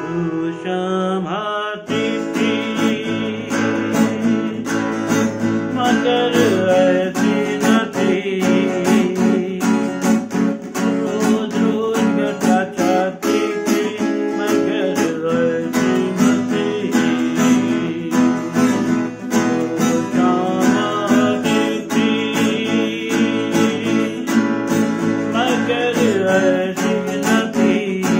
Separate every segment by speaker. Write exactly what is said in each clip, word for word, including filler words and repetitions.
Speaker 1: शमाती थी मगर ऐसी न थी, रोज रोज घटा चाहती थी मगर ऐसी न थी। शमाती थी मगर ऐसी न थी,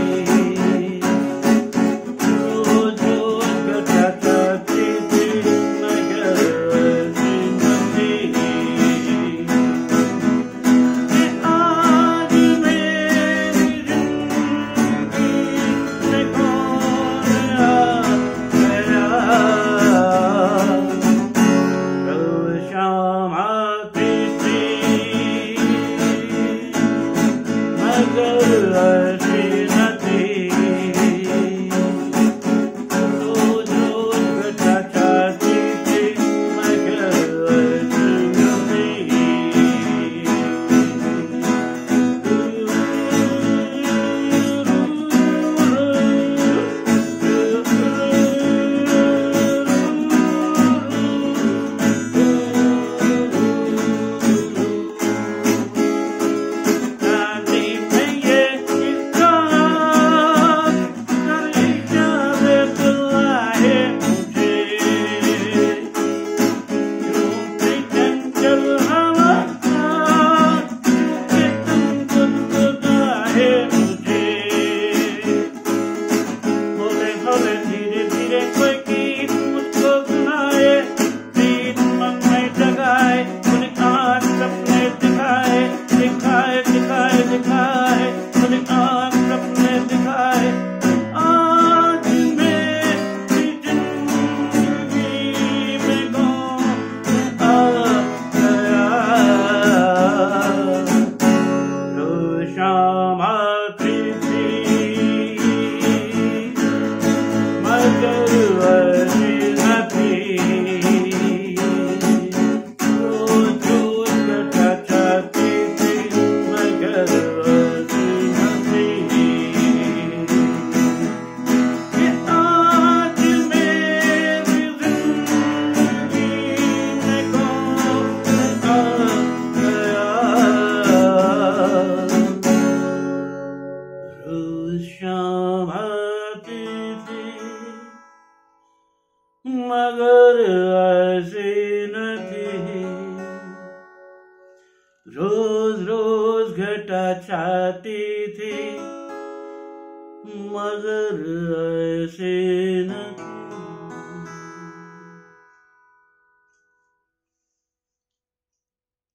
Speaker 1: मगर ऐसी न थी, रोज रोज घटा चाहती थी मगर ऐसी न